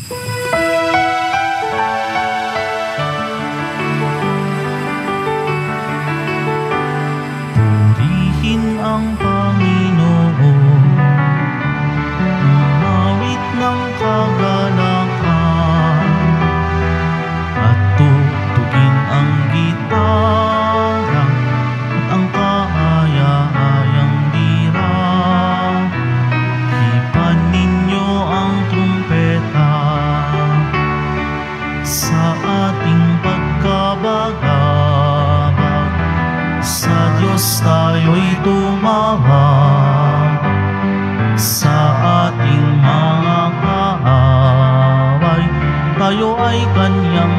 Purihin ang Panginoon, umawit ng kagalakan, at tugtugin ang gitara at ang kaaya-ayang lira. Hipan ninyo ang trumpeta sa ating pagkabagabag. Sa Diyos tayo'y tumawag, sa ating mga kaaway tayo ay Kanyang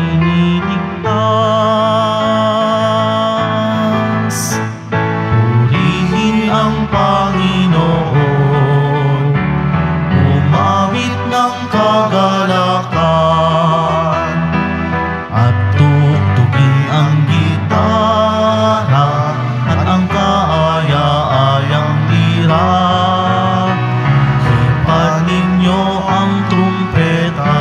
iniligtas. Purihin ang Panginoon, umawit ng kagalakan, at tugtugin ang gitara at ang kaaya-ayang lira. Hipan ninyo ang trumpeta.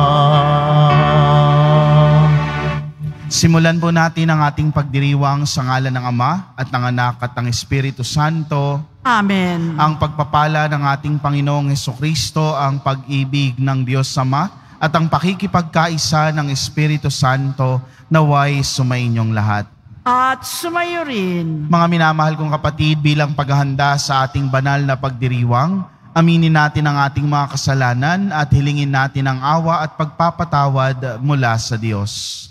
Simulan po natin ang ating pagdiriwang sa ngalan ng Ama at ng Anak at ng Espiritu Santo. Amen. Ang pagpapala ng ating Panginoong Hesukristo, ang pag-ibig ng Diyos Ama, at ang pakikipagkaisa ng Espiritu Santo naway sumainyong lahat. At sumayo rin. Mga minamahal kong kapatid, bilang paghahanda sa ating banal na pagdiriwang, aminin natin ang ating mga kasalanan at hilingin natin ang awa at pagpapatawad mula sa Diyos.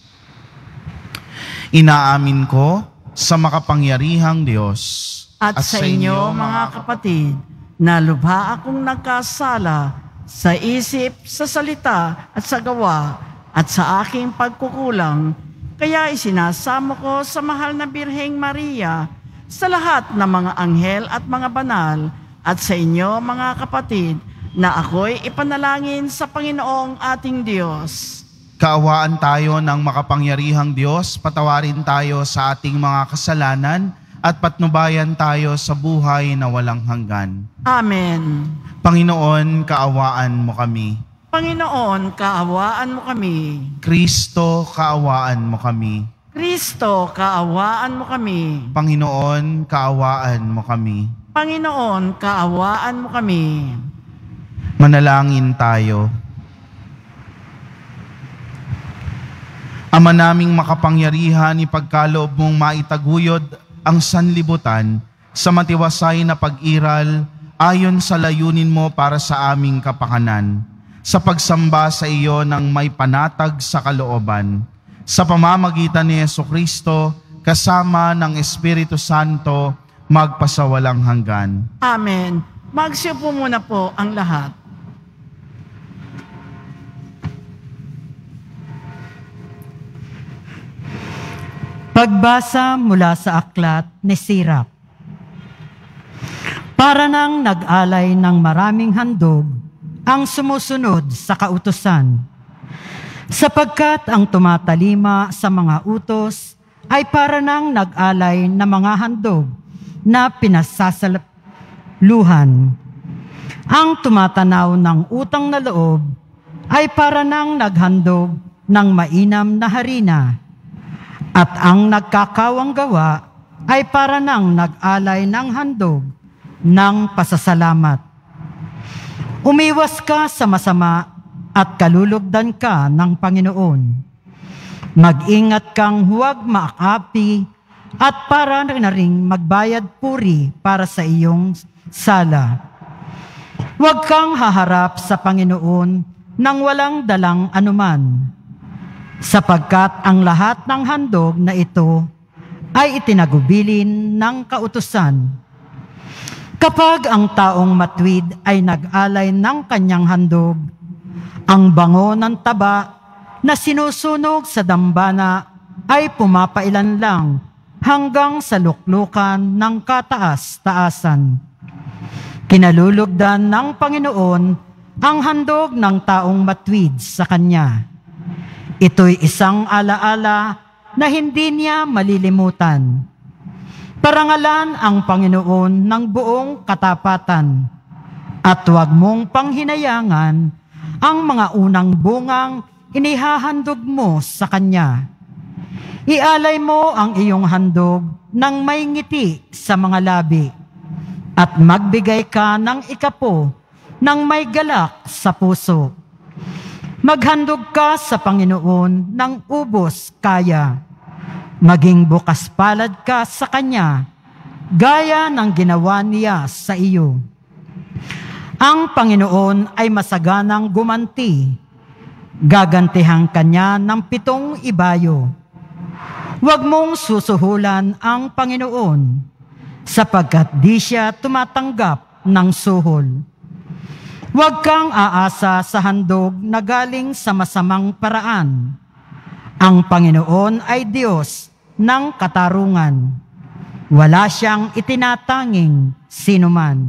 Inaamin ko sa makapangyarihang Diyos At sa inyo, mga kapatid, na lubha akong nagkasala sa isip, sa salita at sa gawa at sa aking pagkukulang, kaya isinasamo ko sa mahal na Birheng Maria, sa lahat ng mga anghel at mga banal, at sa inyo, mga kapatid, na ako'y ipanalangin sa Panginoong ating Diyos. Kaawaan tayo ng makapangyarihang Diyos, patawarin tayo sa ating mga kasalanan, at patnubayan tayo sa buhay na walang hanggan. Amen. Panginoon, kaawaan mo kami. Panginoon, kaawaan mo kami. Kristo, kaawaan mo kami. Kristo, kaawaan mo kami. Panginoon, kaawaan mo kami. Panginoon, kaawaan mo kami. Manalangin tayo. Ama naming makapangyarihan, ipagkaloob mong maitaguyod ang sanlibutan sa matiwasay na pag-iral ayon sa layunin mo para sa aming kapakanan, sa pagsamba sa iyo ng may panatag sa kalooban, sa pamamagitan ni Hesukristo, kasama ng Espiritu Santo, magpasawalang hanggan. Amen. Magsiupo muna po ang lahat. Pagbasa mula sa aklat ni Sirach. Para nang nag-alay ng maraming handog ang sumusunod sa kautusan, sapagkat ang tumatalima sa mga utos ay para nang nag-alay ng mga handog na pinasasaluhan. Ang tumatanaw ng utang na loob ay para nang naghandog ng mainam na harina, at ang nagkakawang gawa ay para nang nag-alay ng handog ng pasasalamat. Umiwas ka sa masama at kalulugdan ka ng Panginoon. Mag-ingat kang huwag maakapi at para na ring magbayad puri para sa iyong sala. Huwag kang haharap sa Panginoon nang walang dalang anuman, sapagkat ang lahat ng handog na ito ay itinagubilin ng kautusan. Kapag ang taong matwid ay nag-alay ng kanyang handog, ang bango ng taba na sinusunog sa dambana ay pumapailan lang hanggang sa luklukan ng kataas-taasan. Kinalulugdan ng Panginoon ang handog ng taong matwid sa Kanya. Ito'y isang alaala na hindi niya malilimutan. Parangalan ang Panginoon ng buong katapatan at huwag mong panghinayangan ang mga unang bungang inihahandog mo sa Kanya. Ialay mo ang iyong handog ng may ngiti sa mga labi, at magbigay ka ng ikapo ng may galak sa puso. Maghandog ka sa Panginoon ng ubos kaya. Maging bukas palad ka sa Kanya, gaya ng ginawa niya sa iyo. Ang Panginoon ay masaganang gumanti. Gagantihan Kanya ng 7 ibayo. Huwag mong susuhulan ang Panginoon, sapagkat di siya tumatanggap ng suhol. Huwag kang aasa sa handog na galing sa masamang paraan. Ang Panginoon ay Diyos ng katarungan. Wala siyang itinatanging sinuman.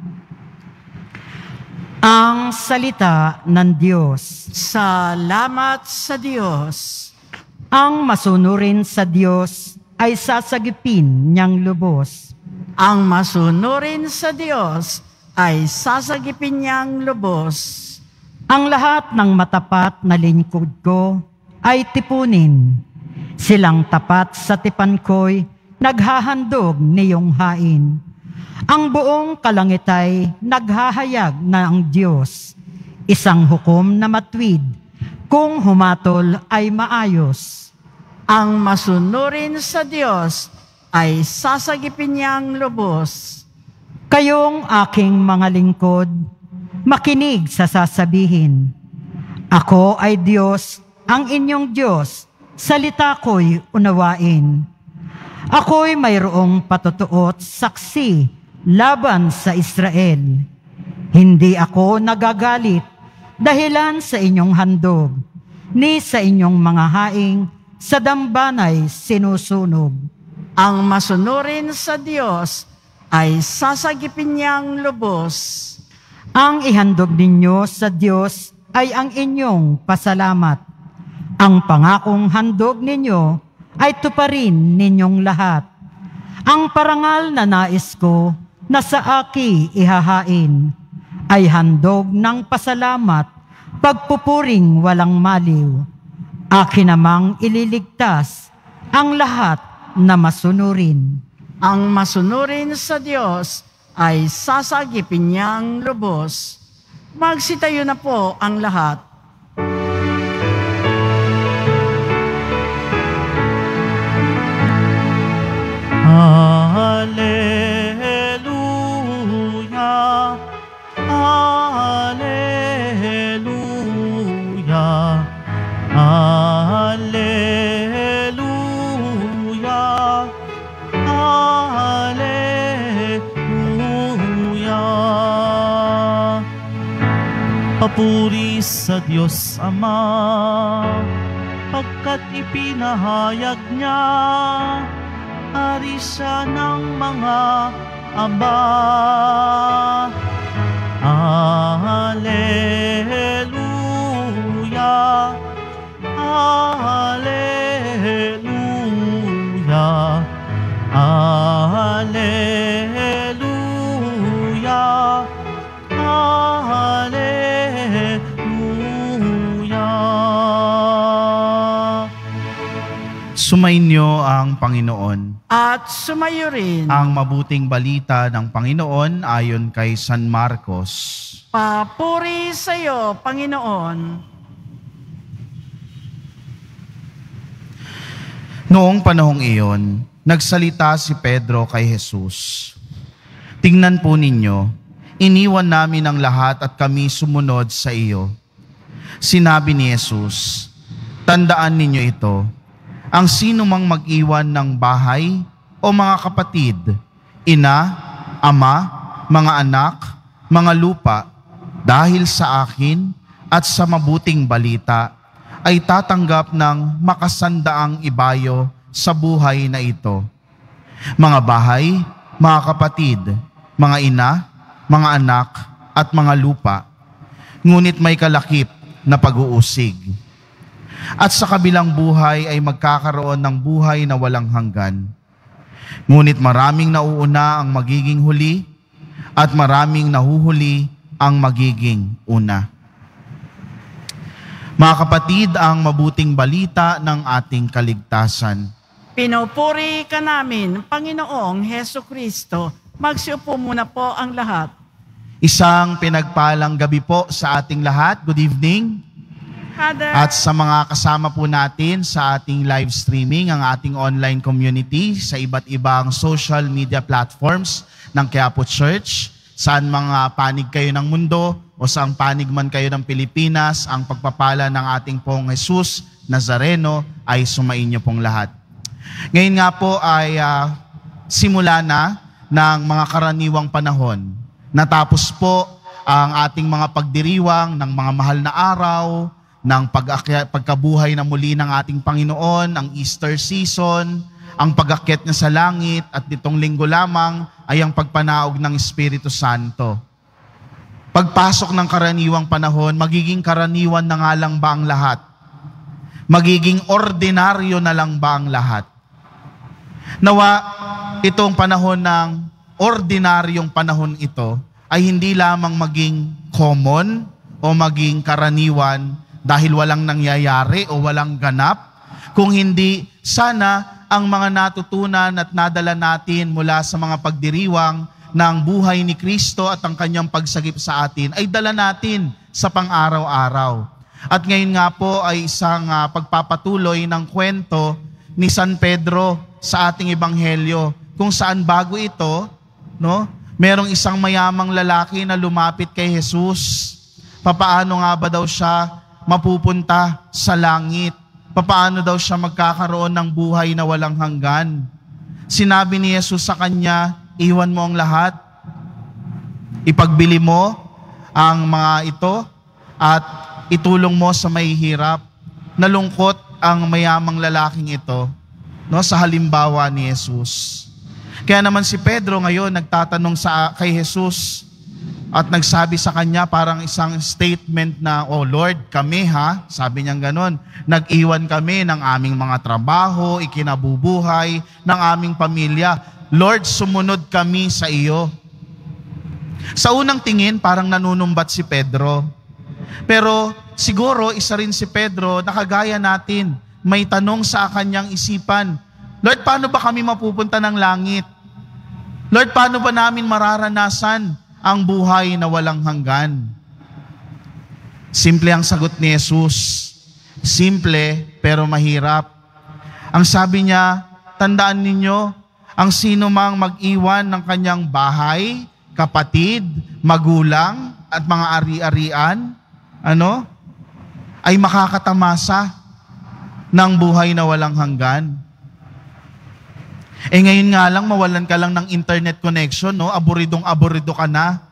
Ang salita ng Diyos. Salamat sa Diyos. Ang masunurin sa Diyos ay sasagipin niyang lubos. Ang masunurin sa Diyos ay sasagipin niyang lubos. Ang lahat ng matapat na lingkod ko ay tipunin. Silang tapat sa tipan ko'y naghahandog niyong hain. Ang buong kalangit ay naghahayag na ang Diyos. Isang hukom na matwid, kung humatol ay maayos. Ang masunurin sa Diyos ay sasagipin niyang lubos. Kayong aking mga lingkod, makinig sa sasabihin. Ako ay Diyos, ang inyong Diyos, salita ko'y unawain. Ako'y mayroong patutuot saksi laban sa Israel. Hindi ako nagagalit dahilan sa inyong handog, ni sa inyong mga haing sa dambanay sinusunog. Ang masunurin sa Diyos ay sasagipin niyang lubos. Ang ihandog ninyo sa Diyos ay ang inyong pasalamat. Ang pangakong handog ninyo ay tuparin ninyong lahat. Ang parangal na nais ko na sa aki ihahain ay handog ng pasalamat, pagpupuring walang maliw. Akin namang ililigtas ang lahat na masunurin. Ang masunurin sa Diyos ay sasagipin niyang lubos. Magsitayo na po ang lahat. Hallelujah, Hallelujah, Hallelujah, Hallelujah. Papuri sa Diyos Ama, pagkat ipinahayag niya hari siya ng mga aba. Hallelujah, Hallelujah, Hallelujah, Hallelujah. Sumainyo ang Panginoon. At sumayo rin. Ang mabuting balita ng Panginoon ayon kay San Marcos. Papuri sa iyo, Panginoon. Noong panahong iyon, nagsalita si Pedro kay Jesus. Tingnan po ninyo, iniwan namin ang lahat at kami sumunod sa iyo. Sinabi ni Jesus, tandaan ninyo ito, ang sino mang mag-iwan ng bahay o mga kapatid, ina, ama, mga anak, mga lupa, dahil sa akin at sa mabuting balita, ay tatanggap ng makasandaang ibayo sa buhay na ito. Mga bahay, mga kapatid, mga ina, mga anak, at mga lupa, ngunit may kalakip na pag-uusig. At sa kabilang buhay ay magkakaroon ng buhay na walang hanggan. Ngunit maraming nauuna ang magiging huli, at maraming nahuhuli ang magiging una. Mga kapatid, ang mabuting balita ng ating kaligtasan. Pinupuri ka namin, Panginoong Heso Kristo. Magsiupo muna po ang lahat. Isang pinagpalang gabi po sa ating lahat. Good evening. Father, At sa mga kasama po natin sa ating live streaming, ang ating online community sa iba't ibang social media platforms ng Quiapo Church, saan mga panig kayo ng mundo o saang panig man kayo ng Pilipinas, ang pagpapala ng ating pong Jesus Nazareno ay sumainyo pong lahat. Ngayon nga po ay simula na ng mga karaniwang panahon. Natapos po ang ating mga pagdiriwang ng mga mahal na araw, ng pagkabuhay na muli ng ating Panginoon, ang Easter season, ang pag-akyat niya sa langit, at nitong linggo lamang ay ang pagpanaog ng Espiritu Santo. Pagpasok ng karaniwang panahon, magiging karaniwan na nga lang ba ang lahat? Magiging ordinaryo na lang ba ang lahat? Nawa, itong panahon ng ordinaryong panahon ito ay hindi lamang maging common o maging karaniwan dahil walang nangyayari o walang ganap, kung hindi sana ang mga natutunan at nadala natin mula sa mga pagdiriwang ng buhay ni Kristo at ang kanyang pagsagip sa atin ay dala natin sa pang-araw-araw. At ngayon nga po ay isang pagpapatuloy ng kwento ni San Pedro sa ating ebanghelyo, kung saan bago ito, merong isang mayamang lalaki na lumapit kay Jesus. Papaano nga ba daw siya mapupunta sa langit? Papaano daw siya magkakaroon ng buhay na walang hanggan? Sinabi ni Jesus sa kanya, iwan mo ang lahat, ipagbili mo ang mga ito at itulong mo sa mahihirap. Nalungkot ang mayamang lalaking ito sa halimbawa ni Jesus. Kaya naman si Pedro ngayon nagtatanong kay Jesus at nagsabi sa kanya parang isang statement na, "Oh Lord, kami sabi niya ganon, nag-iwan kami ng aming mga trabaho, ikinabubuhay ng aming pamilya. Lord, sumunod kami sa iyo." Sa unang tingin, parang nanunumbat si Pedro. Pero siguro, isa rin si Pedro, nakagaya natin, may tanong sa kanyang isipan, Lord, paano ba kami mapupunta ng langit? Lord, paano ba namin mararanasan ang buhay na walang hanggan? Simple ang sagot ni Jesus. Simple pero mahirap. Ang sabi niya, tandaan ninyo, ang sino mang mag-iwan ng kanyang bahay, kapatid, magulang, at mga ari-arian, ay makakatamasa ng buhay na walang hanggan. Ngayon nga lang, mawalan ka lang ng internet connection, Aburidong-aburido ka na.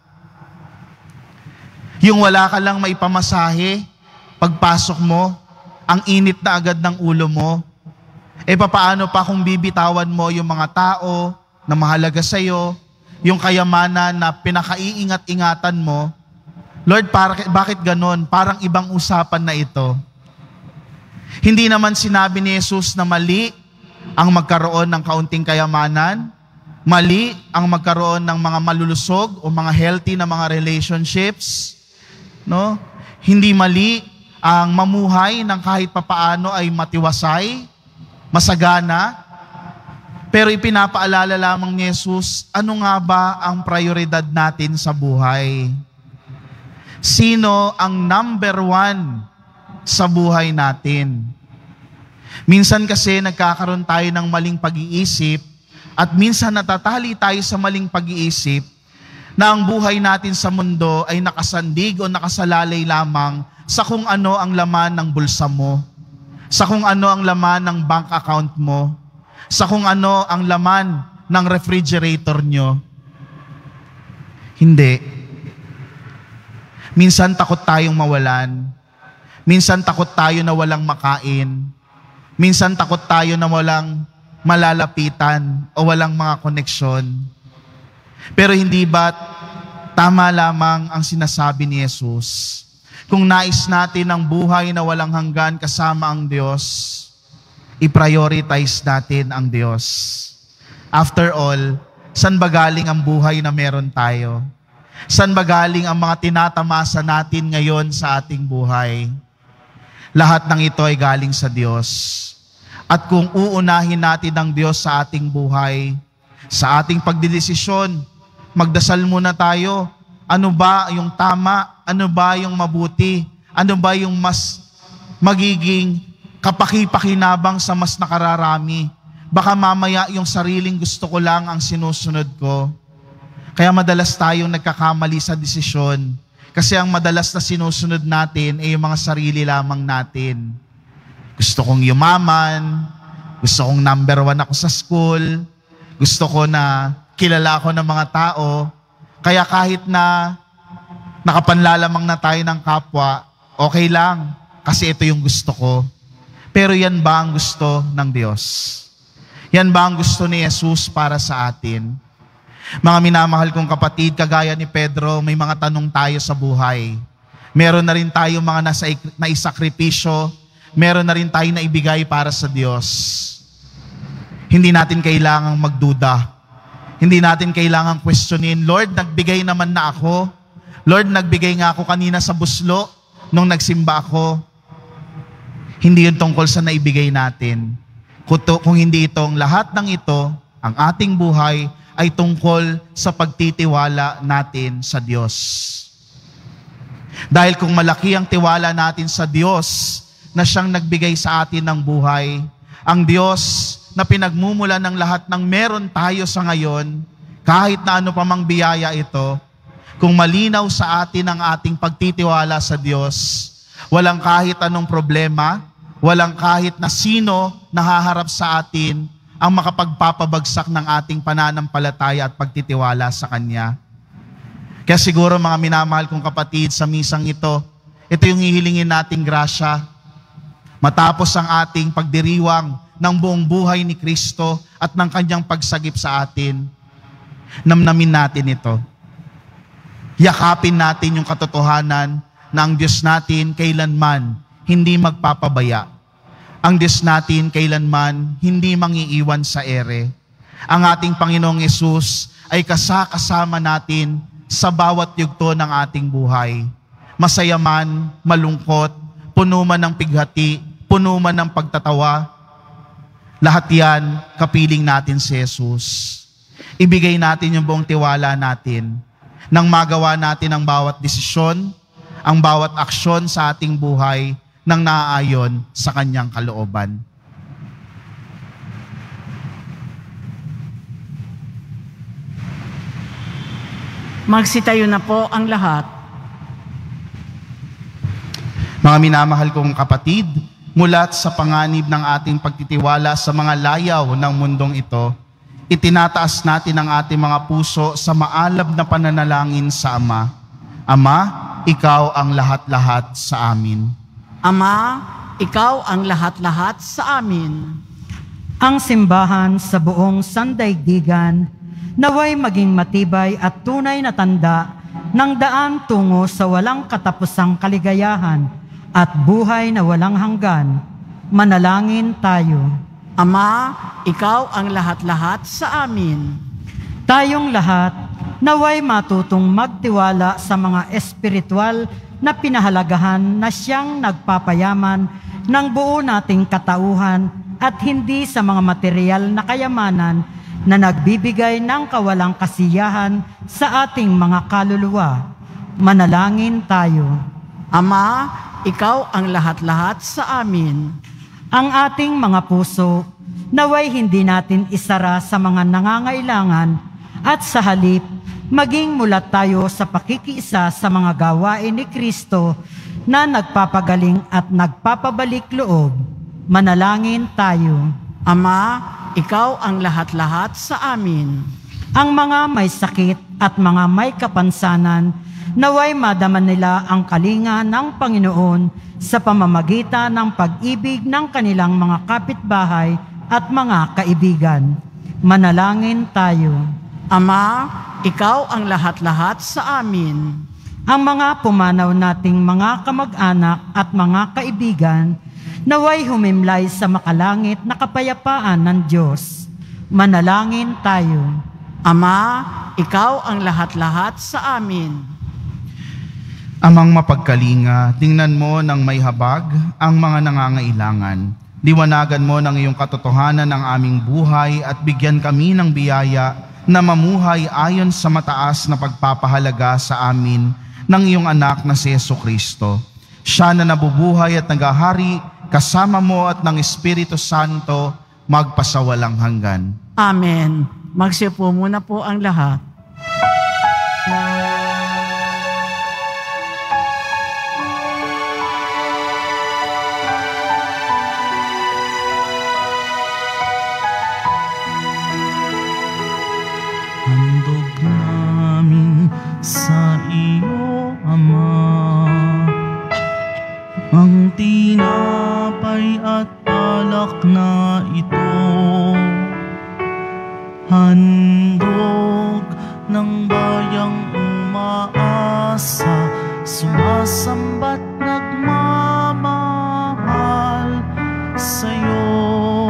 Yung wala ka lang maipamasahe, pagpasok mo, ang init na agad ng ulo mo. Papaano pa kung bibitawan mo yung mga tao na mahalaga sa'yo, yung kayamanan na pinakaiingat-ingatan mo? Lord, bakit ganon? Parang ibang usapan na ito. Hindi naman sinabi ni Jesus na mali ang magkaroon ng kaunting kayamanan, mali ang magkaroon ng mga malulusog o mga healthy na mga relationships. Hindi mali ang mamuhay ng kahit papaano ay matiwasay, masagana. Pero ipinapaalala lamang ni Jesus, ano nga ba ang prioridad natin sa buhay? Sino ang number 1 sa buhay natin? Minsan kasi nagkakaroon tayo ng maling pag-iisip at minsan natatali tayo sa maling pag-iisip na ang buhay natin sa mundo ay nakasandig o nakasalalay lamang sa kung ano ang laman ng bulsa mo, sa kung ano ang laman ng bank account mo, sa kung ano ang laman ng refrigerator nyo. Hindi. Minsan takot tayong mawalan. Minsan takot tayo na walang makain. Minsan takot tayo na walang malalapitan o walang mga koneksyon. Pero hindi ba't tama lamang ang sinasabi ni Jesus? Kung nais natin ang buhay na walang hanggan kasama ang Diyos, i-prioritize natin ang Diyos. After all, saan ba galing ang buhay na meron tayo? Saan ba galing ang mga tinatamasa natin ngayon sa ating buhay? Lahat ng ito ay galing sa Diyos. At kung uunahin natin ang Diyos sa ating buhay, sa ating pagdidesisyon, magdasal muna tayo. Ano ba yung tama? Ano ba yung mabuti? Ano ba yung mas magiging kapaki-pakinabang sa mas nakararami? Baka mamaya yung sariling gusto ko lang ang sinusunod ko. Kaya madalas tayong nagkakamali sa desisyon. Kasi ang madalas na sinusunod natin ay yung mga sarili lamang natin. Gusto kong yumaman, gusto kong number 1 ako sa school, gusto ko na kilala ako ng mga tao, kaya kahit na nakapanlalamang na tayo ng kapwa, okay lang, kasi ito yung gusto ko. Pero yan ba ang gusto ng Diyos? Yan ba ang gusto ni Jesus para sa atin? Mga minamahal kong kapatid, kagaya ni Pedro, may mga tanong tayo sa buhay. Meron na rin tayo mga naisakripisyo, meron na rin tayo na ibigay para sa Diyos. Hindi natin kailangang magduda. Hindi natin kailangang questionin, Lord, nagbigay naman na ako. Lord, nagbigay nga ako kanina sa buslo nung nagsimba ako. Hindi yun tungkol sa naibigay natin. Kung hindi itong lahat ng ito, ang ating buhay ay tungkol sa pagtitiwala natin sa Diyos. Dahil kung malaki ang tiwala natin sa Diyos na siyang nagbigay sa atin ng buhay, ang Diyos na pinagmumula ng lahat ng meron tayo sa ngayon, kahit na ano pa mang biyaya ito, kung malinaw sa atin ang ating pagtitiwala sa Diyos, walang kahit anong problema, walang kahit na sino na haharap sa atin ang makapagpapabagsak ng ating pananampalataya at pagtitiwala sa Kanya. Kaya siguro mga minamahal kong kapatid, sa misang ito yung hihilingin nating grasya. Matapos ang ating pagdiriwang ng buong buhay ni Kristo at ng Kanyang pagsagip sa atin, namnamin natin ito. Yakapin natin yung katotohanan na ang Diyos natin kailanman hindi magpapabaya. Ang Diyos natin kailanman hindi mangiiwan sa ere. Ang ating Panginoong Yesus ay kasama natin sa bawat yugto ng ating buhay. Masaya man, malungkot, puno man ng pighati, puno man ng pagtatawa, lahat yan, kapiling natin si Jesus. Ibigay natin yung buong tiwala natin nang magawa natin ang bawat desisyon, ang bawat aksyon sa ating buhay nang naaayon sa Kanyang kalooban. Magsitayo na po ang lahat. Mga minamahal kong kapatid, mulat sa panganib ng ating pagtitiwala sa mga layaw ng mundong ito, itinataas natin ang ating mga puso sa maalab na pananalangin sa Ama. Ama, Ikaw ang lahat-lahat sa amin. Ama, Ikaw ang lahat-lahat sa amin. Ang simbahan sa buong sandaigdigan naway maging matibay at tunay na tanda ng daan tungo sa walang katapusang kaligayahan at buhay na walang hanggan. Manalangin tayo. Ama, Ikaw ang lahat-lahat sa amin. Tayong lahat naway matutong magtiwala sa mga espiritual na pinahalagahan na siyang nagpapayaman ng buo nating katauhan at hindi sa mga material na kayamanan na nagbibigay ng kawalang kasiyahan sa ating mga kaluluwa. Manalangin tayo. Ama, Ikaw ang lahat-lahat sa amin. Ang ating mga puso naway hindi natin isara sa mga nangangailangan at sa halip maging mulat tayo sa pakikiisa sa mga gawain ni Kristo na nagpapagaling at nagpapabalik loob. Manalangin tayo. Ama, Ikaw ang lahat-lahat sa amin. Ang mga may sakit at mga may kapansanan, naway madama nila ang kalinga ng Panginoon sa pamamagitan ng pag-ibig ng kanilang mga kapitbahay at mga kaibigan. Manalangin tayo. Ama, Ikaw ang lahat-lahat sa amin. Ang mga pumanaw nating mga kamag-anak at mga kaibigan, naway humimlay sa makalangit na kapayapaan ng Diyos. Manalangin tayo. Ama, Ikaw ang lahat-lahat sa amin. Amang mapagkalinga, tingnan mo ng may habag ang mga nangangailangan. Liwanagan mo ng iyong katotohanan ng aming buhay at bigyan kami ng biyaya na mamuhay ayon sa mataas na pagpapahalaga sa amin ng iyong anak na si Jesucristo. Siya na nabubuhay at nagahari kasama mo at ng Espiritu Santo magpasawalang hanggan. Amen. Magsiupo muna po ang lahat. Handog namin sa iyo, Ama, ang tinapay at alak na ito, handog ng bayang umaasa, sumasamba't nagmamahal sa'yo.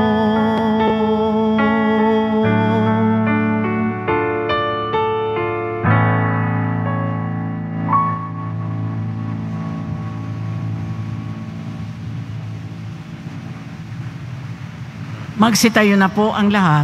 Magsitayo na po ang lahat.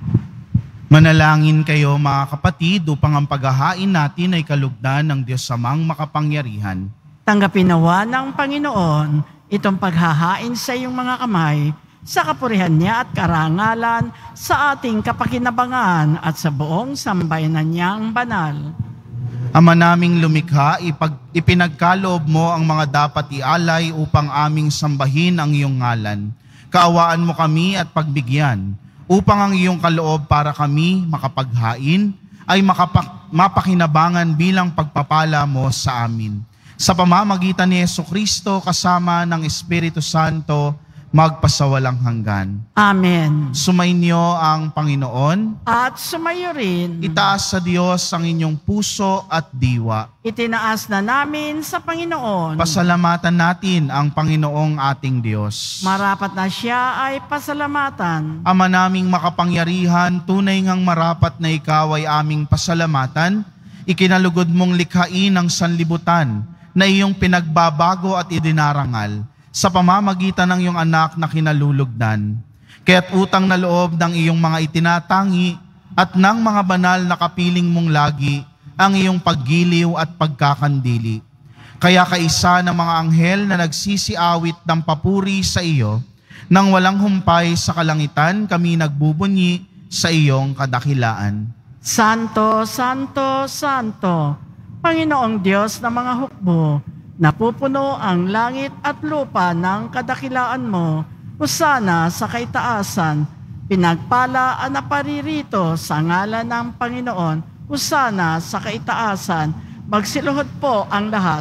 Manalangin kayo mga kapatid upang ang paghahain natin ay kalugdan ng Diyos Amang makapangyarihan. Tanggapin nawa ng Panginoon itong paghahain sa iyong mga kamay sa kapurihan niya at karangalan sa ating kapakinabangan at sa buong sambayanan niyang banal. Ama naming lumikha, ipinagkaloob mo ang mga dapat ialay upang aming sambahin ang iyong ngalan. Kaawaan mo kami at pagbigyan, upang ang iyong kaloob para kami makapaghain ay mapakinabangan bilang pagpapala mo sa amin. Sa pamamagitan ni Jesucristo kasama ng Espiritu Santo, magpasawalang hanggan. Amen. Sumainyo ang Panginoon. At sumayo rin. Itaas sa Diyos ang inyong puso at diwa. Itinaas na namin sa Panginoon. Pasalamatan natin ang Panginoong ating Diyos. Marapat na siya ay pasalamatan. Ama naming makapangyarihan, tunay ngang marapat na ikaw ay aming pasalamatan. Ikinalugod mong likhain ang sanlibutan na iyong pinagbabago at idinarangal sa pamamagitan ng iyong anak na kinalulugdan. Kaya't utang na loob ng iyong mga itinatangi at ng mga banal na kapiling mong lagi ang iyong paggiliw at pagkakandili. Kaya kaisa ng mga anghel na nagsisiawit ng papuri sa iyo, nang walang humpay sa kalangitan kami nagbubunyi sa iyong kadakilaan. Santo, Santo, Santo, Panginoong Diyos ng mga hukbo, napupuno ang langit at lupa ng kadakilaan mo. Hosana sa kaitaasan, pinagpala ang naparirito sa ngalan ng Panginoon. Hosana sa kaitaasan, magsiluhod po ang lahat.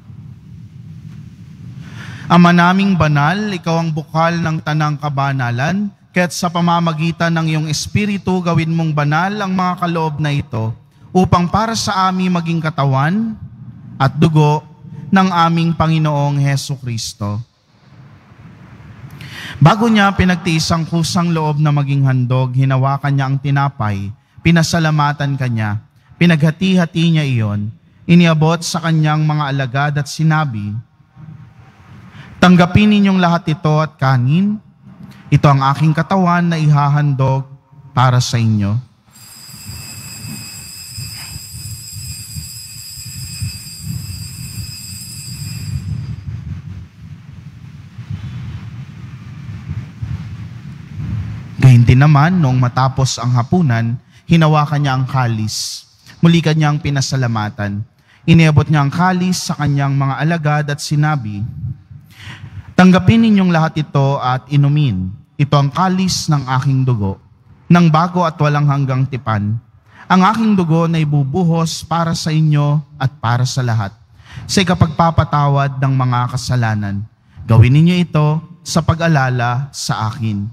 Ama naming banal, ikaw ang bukal ng tanang kabanalan, kaya't sa pamamagitan ng iyong Espiritu gawin mong banal ang mga kaloob na ito, upang para sa amin maging katawan at dugo ng aming Panginoong Hesukristo. Bago niya pinagtiis ang kusang loob na maging handog, hinawakan niya ang tinapay, pinasalamatan kanya, pinaghati-hati niya iyon, iniabot sa kanyang mga alagad at sinabi, "Tanggapin ninyong lahat ito at kanin, ito ang aking katawan na ihahandog para sa inyo." Gayun din naman, noong matapos ang hapunan, hinawakan niya ang kalis. Muli kanyang pinasalamatan. Iniabot niya ang kalis sa kanyang mga alagad at sinabi, "Tanggapin ninyong lahat ito at inumin. Ito ang kalis ng aking dugo, ng bago at walang hanggang tipan. Ang aking dugo na ibubuhos para sa inyo at para sa lahat, sa ikapagpapatawad ng mga kasalanan. Gawin ninyo ito sa pag-alala sa akin."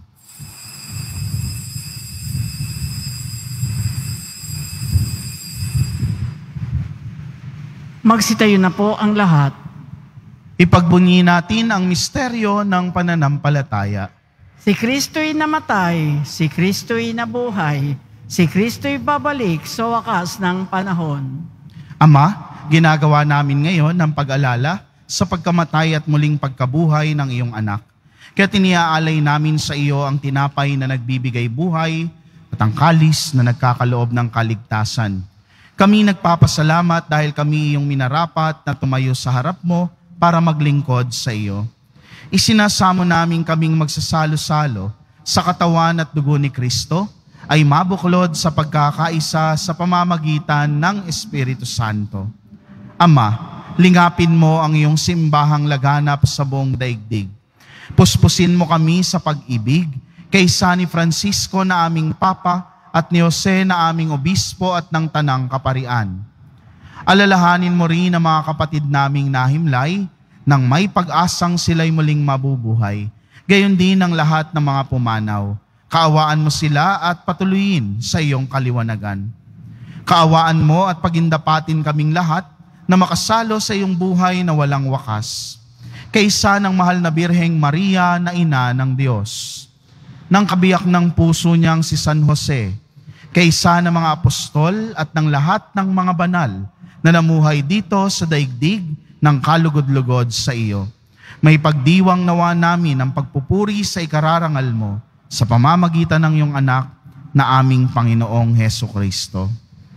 Magsitayo na po ang lahat. Ipagbunyi natin ang misteryo ng pananampalataya. Si Kristo'y namatay, si Kristo'y nabuhay, si Kristo'y babalik sa wakas ng panahon. Ama, ginagawa namin ngayon ng pag-alala sa pagkamatay at muling pagkabuhay ng iyong anak. Kaya tiniaalay namin sa iyo ang tinapay na nagbibigay buhay at ang kalis na nagkakaloob ng kaligtasan. Kami nagpapasalamat dahil kami iyong minarapat na tumayo sa harap mo para maglingkod sa iyo. Isinasamo namin kaming magsasalo-salo sa katawan at dugo ni Kristo ay mabuklod sa pagkakaisa sa pamamagitan ng Espiritu Santo. Ama, lingapin mo ang iyong simbahang laganap sa buong daigdig. Puspusin mo kami sa pag-ibig kay San Francisco na aming Papa at ni Jose na aming Obispo at ng Tanang Kaparian. Alalahanin mo rin ang mga kapatid naming nahimlay nang may pag-asang sila'y muling mabubuhay. Gayon din ang lahat ng mga pumanaw. Kaawaan mo sila at patuloyin sa iyong kaliwanagan. Kaawaan mo at pagindapatin kaming lahat na makasalo sa iyong buhay na walang wakas. Kaysa ng mahal na Birheng Maria na ina ng Diyos, ng kabiyak ng puso niyang si San Jose, kaysa ng mga apostol at ng lahat ng mga banal na namuhay dito sa daigdig ng kalugod-lugod sa iyo. May pagdiwang nawa namin ang pagpupuri sa ikararangal mo sa pamamagitan ng iyong anak na aming Panginoong Hesukristo.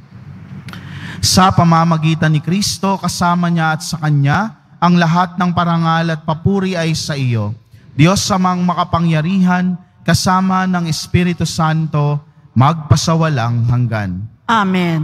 Sa pamamagitan ni Kristo, kasama niya at sa Kanya, ang lahat ng parangal at papuri ay sa iyo. Diyos amang makapangyarihan, kasama ng Espiritu Santo, magpasawalang hanggan. Amen.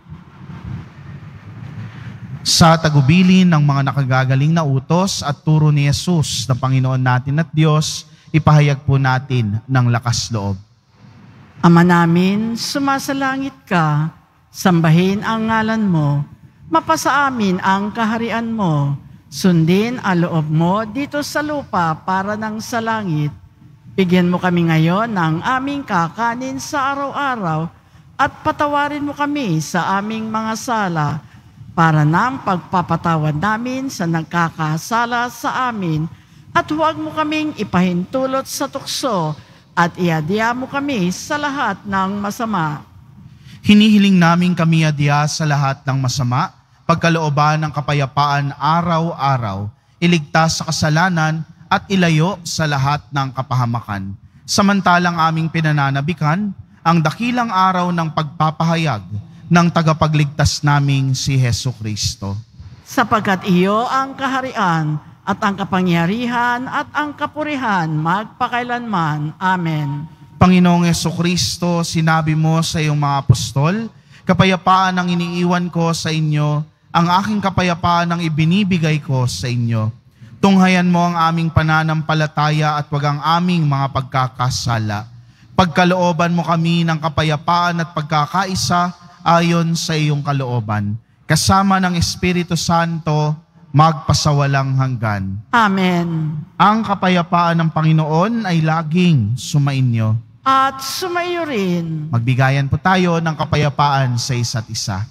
Sa tagubilin ng mga nakagagaling na utos at turo ni Jesus na Panginoon natin at Diyos, ipahayag po natin ng lakas loob. Ama namin, sumasalangit ka, sambahin ang ngalan mo, mapasa amin ang kaharian mo, sundin ang loob mo dito sa lupa para ng sa langit. Bigyan mo kami ngayon ng aming kakanin sa araw-araw at patawarin mo kami sa aming mga sala para ng pagpapatawad namin sa nagkakasala sa amin. At huwag mo kaming ipahintulot sa tukso at iadya mo kami sa lahat ng masama. Hinihiling namin kami adya sa lahat ng masama, pagkalooban ng kapayapaan araw-araw, iligtas sa kasalanan at ilayo sa lahat ng kapahamakan. Samantalang aming pinananabikan ang dakilang araw ng pagpapahayag ng tagapagligtas naming si Hesukristo. Sapagkat iyo ang kaharian at ang kapangyarihan at ang kapurihan magpakailanman. Amen. Panginoong Hesukristo, sinabi mo sa iyong mga apostol, kapayapaan ang iniiwan ko sa inyo, ang aking kapayapaan ang ibinibigay ko sa inyo. Tunghayan mo ang aming pananampalataya at wag ang aming mga pagkakasala. Pagkalooban mo kami ng kapayapaan at pagkakaisa ayon sa iyong kalooban. Kasama ng Espiritu Santo, magpasawalang hanggan. Amen. Ang kapayapaan ng Panginoon ay laging sumainyo. At sumaiyo rin. Magbigayan po tayo ng kapayapaan sa isa't isa.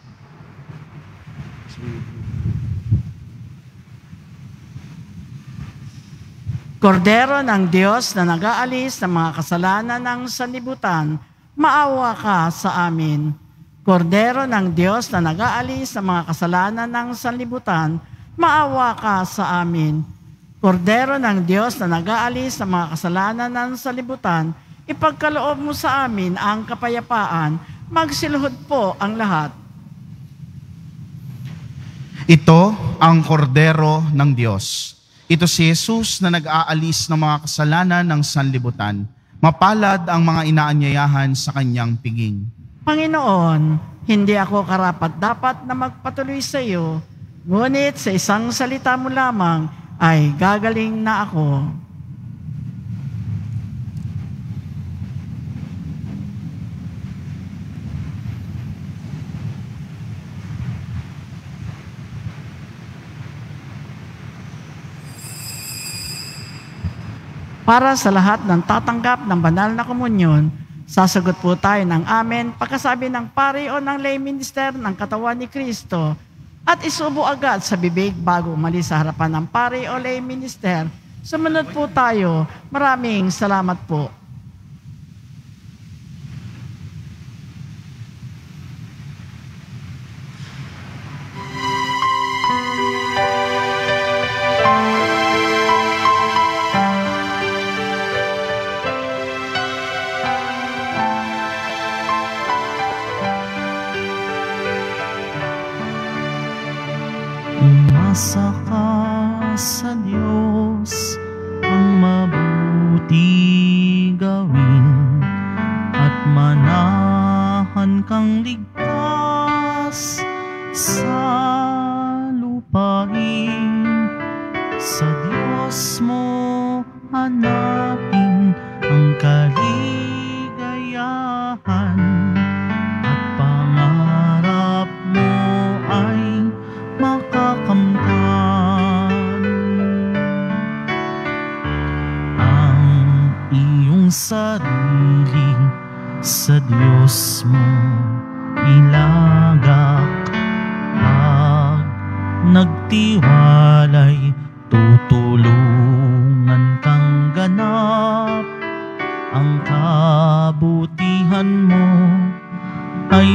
Kordero ng Diyos na nag-aalis ng mga kasalanan ng sanlibutan, maawa ka sa amin. Kordero ng Diyos na nag-aalis ng mga kasalanan ng sanlibutan, maawa ka sa amin. Kordero ng Diyos na nag-aalis ng mga kasalanan ng sanlibutan, ipagkaloob mo sa amin ang kapayapaan, magsiluhod po ang lahat. Ito ang kordero ng Diyos. Ito si Jesus na nag-aalis ng mga kasalanan ng sanlibutan. Mapalad ang mga inaanyayahan sa kanyang piging. Panginoon, hindi ako karapat-dapat na magpatuloy sa iyo, ngunit sa isang salita mo lamang ay gagaling na ako. Para sa lahat ng tatanggap ng banal na komunyon, sasagot po tayo ng amen pagkasabi ng pari o ng lay minister ng katawan ni Kristo at isubo agad sa bibig bago umalis sa harapan ng pari o lay minister. Sumunod po tayo. Maraming salamat po. sa Diyos ang mabuti gawin at manahan kang ligtas sa lupain. Sa Diyos mo hanapin ang kaligayahan at pangarap mo ay makakamtan. Ang iyong sarili sa Diyos mo ilagak, pag nagtiwalay tutulungan kang ganap. Ang kabutihan mo ay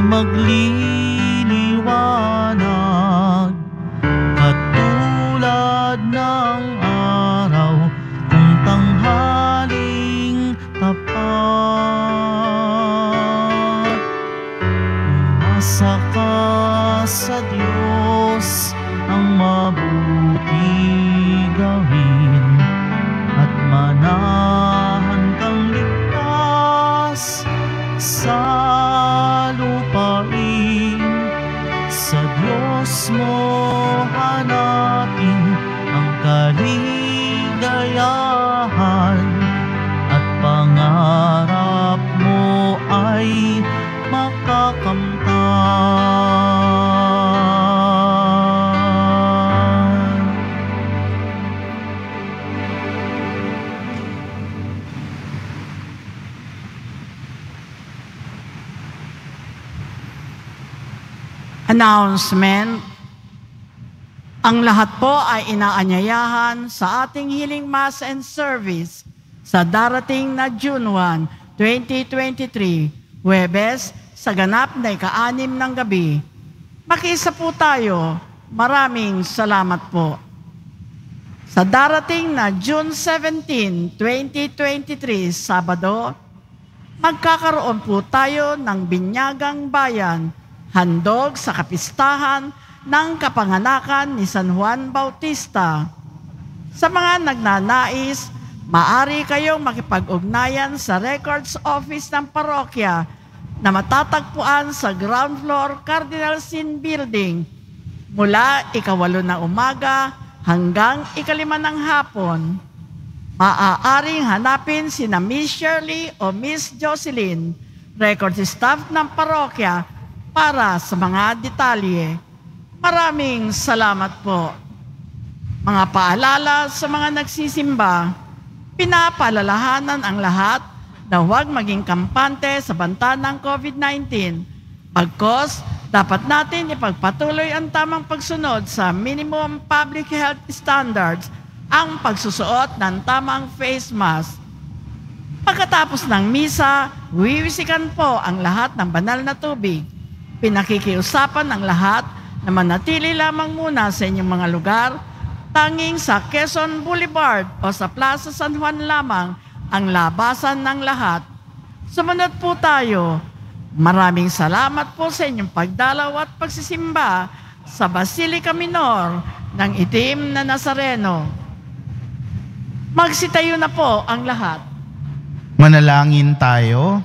magliliwanag katulad ng araw kung tanghaling tapat. Umasa ka sa Diyos ang mabuti gawin at manahan kang ligtas sa lupain. Sa Diyos mo hanapin ang kaligayahan at pangarap mo ay makakamtan. Announcement. Ang lahat po ay inaanyayahan sa ating Healing Mass and Service sa darating na June 1, 2023, Huwebes, sa ganap na ika-6 ng gabi. Makiisa po tayo. Maraming salamat po. Sa darating na June 17, 2023, Sabado, magkakaroon po tayo ng binyagang bayan, handog sa kapistahan ng kapanganakan ni San Juan Bautista. Sa mga nagnanais, maaari kayong makipag-ugnayan sa Records Office ng parokya na matatagpuan sa ground floor Cardinal Sin Building mula 8:00 ng umaga hanggang 5:00 ng hapon. Maaaring hanapin sina Miss Shirley o Miss Jocelyn, record staff ng parokya, para sa mga detalye. Maraming salamat po. Mga paalala sa mga nagsisimba, pinapaalalahanan ang lahat na huwag maging kampante sa banta ng COVID-19. Pagkos, dapat natin ipagpatuloy ang tamang pagsunod sa minimum public health standards, ang pagsusuot ng tamang face mask. Pagkatapos ng misa, wiwisikan po ang lahat ng banal na tubig. Pinakikiusapan ng lahat na manatili lamang muna sa inyong mga lugar. Tanging sa Quezon Boulevard o sa Plaza San Juan lamang ang labasan ng lahat. Sumunod po tayo. Maraming salamat po sa inyong pagdalaw at pagsisimba sa Basilica Minor ng Itim na Nazareno. Magsitayo na po ang lahat. Manalangin tayo.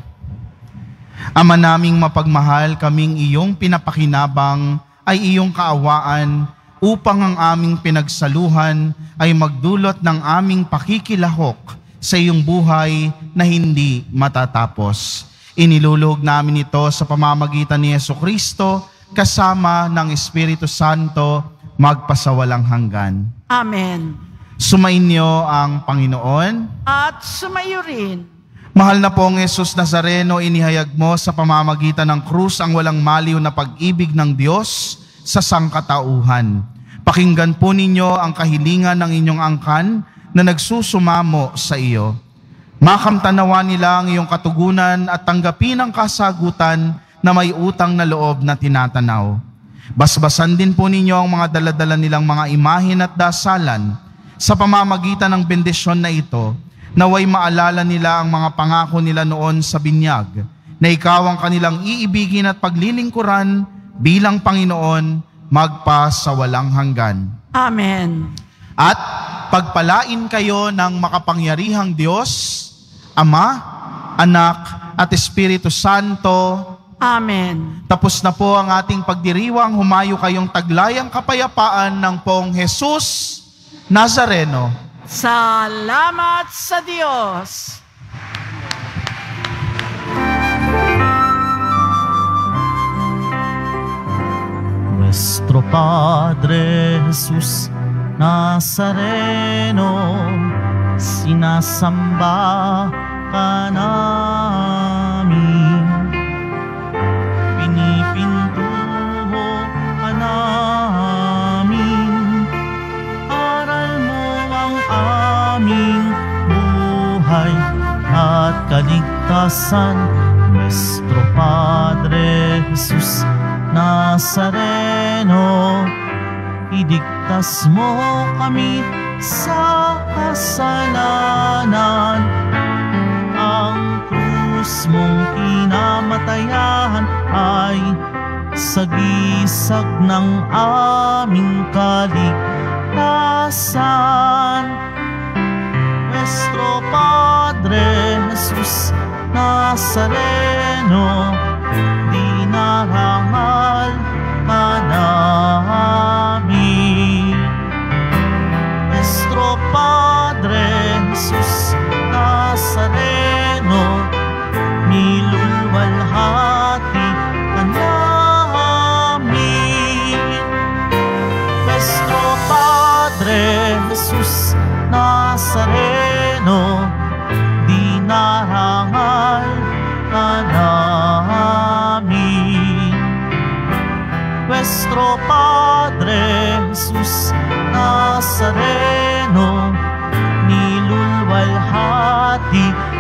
Ama naming mapagmahal, kaming iyong pinapakinabang ay iyong kaawaan upang ang aming pinagsaluhan ay magdulot ng aming pakikilahok sa iyong buhay na hindi matatapos. Inilulog namin ito sa pamamagitan ni Jesucristo kasama ng Espiritu Santo magpasawalang hanggan. Amen. Sumainyo ang Panginoon. At sumayo rin. Mahal na pong Jesus Nazareno, inihayag mo sa pamamagitan ng krus ang walang maliw na pag-ibig ng Diyos sa sangkatauhan. Pakinggan po ninyo ang kahilingan ng inyong angkan na nagsusumamo sa iyo. Makamtanawa nila ang iyong katugunan at tanggapin ang kasagutan na may utang na loob na tinatanaw. Basbasan din po ninyo ang mga daladala nilang mga imahin at dasalan. Sa pamamagitan ng bendisyon na ito, naway maalala nila ang mga pangako nila noon sa binyag, na ikaw ang kanilang iibigin at paglilingkuran bilang Panginoon magpa sa walang hanggan. Amen. At pagpalain kayo ng makapangyarihang Diyos, Ama, Anak, at Espiritu Santo. Amen. Tapos na po ang ating pagdiriwang, humayo kayong taglayang kapayapaan ng Poong Jesus Nazareno. Salamat sa Diyos. Nuestro Padre Jesus Nazareno, sinasamba ka namin, pinipintuho ka namin, aral mo ang aming buhay at kaligtasan. Nuestro Padre Jesus Nazareno, idigtas mo kami sa kasalanan. Ang krus mong kinamatayan ay sagisag ng aming kaligtasan. Nuestro Padre Jesus Nazareno, dinarangal ka namin. Nuestro Padre Jesus Nazareno, nilulwalhati ka namin. Nuestro Padre Jesus Nazareno, dinarangal ka namin. Nuestro Padre Jesus Nazareno, nilulwalhati